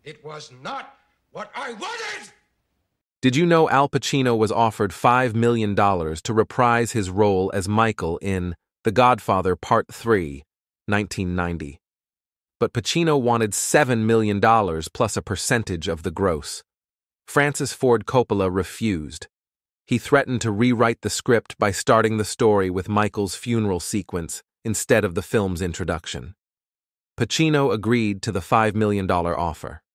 It was not what I wanted! Did you know Al Pacino was offered $5 million to reprise his role as Michael in The Godfather Part 3, 1990? But Pacino wanted $7 million plus a percentage of the gross. Francis Ford Coppola refused. He threatened to rewrite the script by starting the story with Michael's funeral sequence instead of the film's introduction. Pacino agreed to the $5 million offer.